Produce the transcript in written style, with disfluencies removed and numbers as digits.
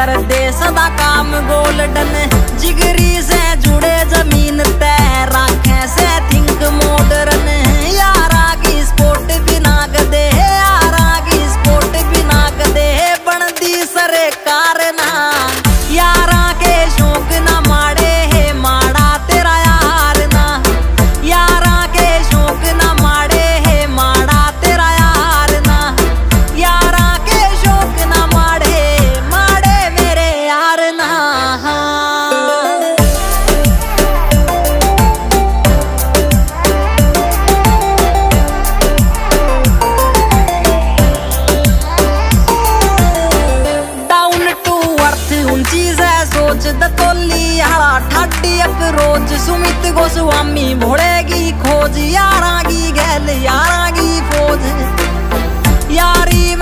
कर दे सदा काम गोल्डन। जिगरी से जुड़े जमीन तय राखे से थिंक मॉडर्न। यारा की स्पोर्ट बिना गदे, यारा की स्पोर्ट बिना गदे बनती सरकार ना। यारा के शौक ना माड़े है माड़ा तेरा यार ना। यारा के शौक ना माड़े है माड़ा तेरा यार ना। यारा के शौक ना माड़े माड़े मेरे यार ना। सोच दतोली हाड़ा ठाडी एक रोज सुमित गोस्वामी भोड़ेगी खोज। यारा की गैल यारा की फौज यारी में